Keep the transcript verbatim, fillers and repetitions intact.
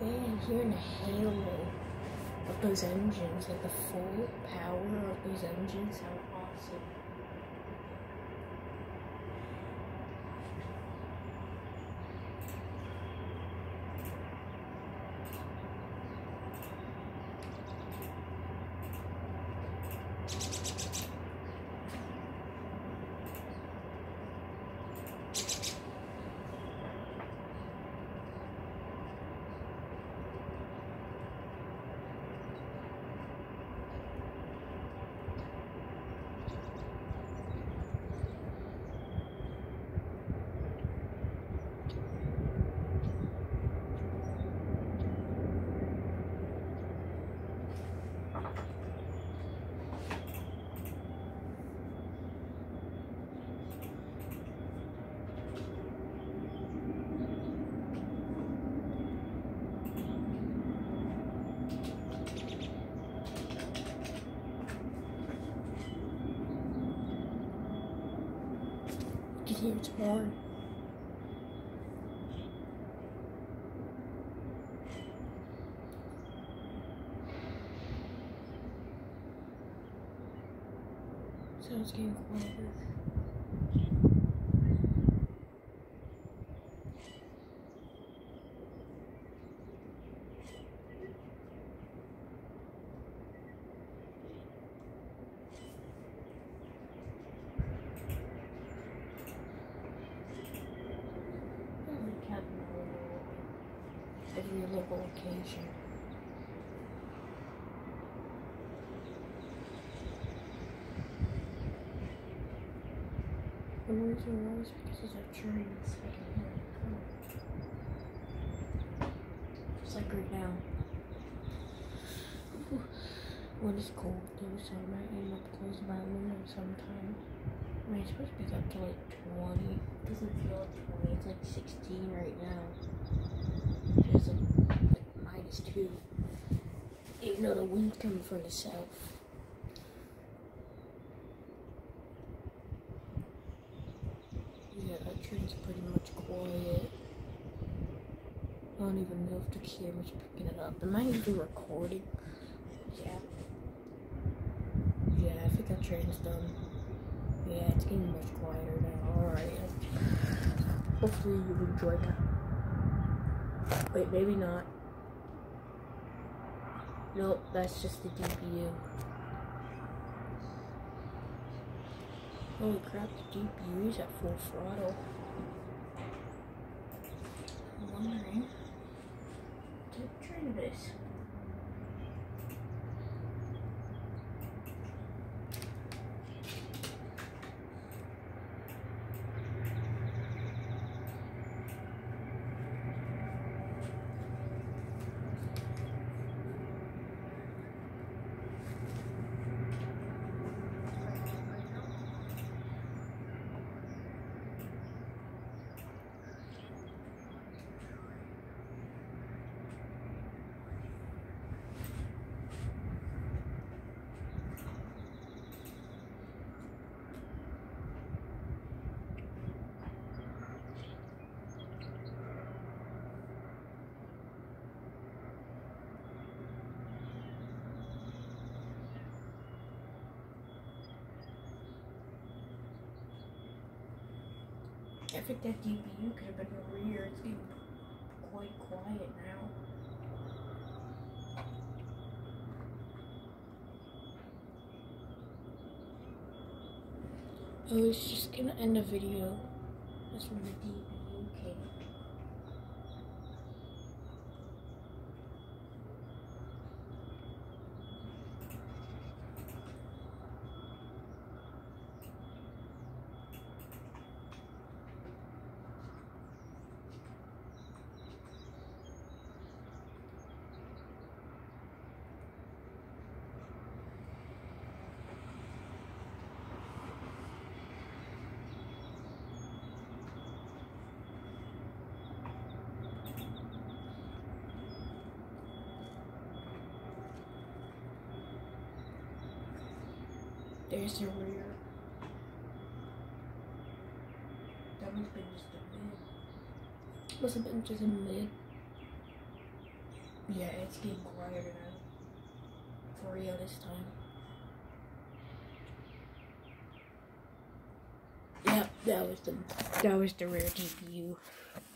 And hearing the halo of those engines, like the full power of those engines, how awesome. You can hear its horn. So it's getting quieter. Every local location. The reason why is because there's a train that's like a minute coming. Just like right now. When it's cold though, so I might end up closing my window sometime. I mean, it's supposed to be up to like twenty. It doesn't feel like twenty, it's like sixteen right now. It's like, like minus two. Even though the wind's coming from the south. Yeah, that train's pretty much quiet. I don't even know if the camera's picking it up. Am I even recording? Yeah. Yeah, I think that train's done. Yeah, it's getting much quieter now. Alright. Hopefully you enjoy that. Wait, maybe not. Nope, that's just the D P U. Holy crap, the D P U is at full throttle. I'm wondering what train it is. I think that D P U could have been rear. It's getting quite quiet now. I was just gonna end the video. That's when the D P U came. There's the rear. That must have been just a mid. Must have been just a mid. Yeah, it's getting quieter now. For real this time. Yep, that was the that was the rare G P U.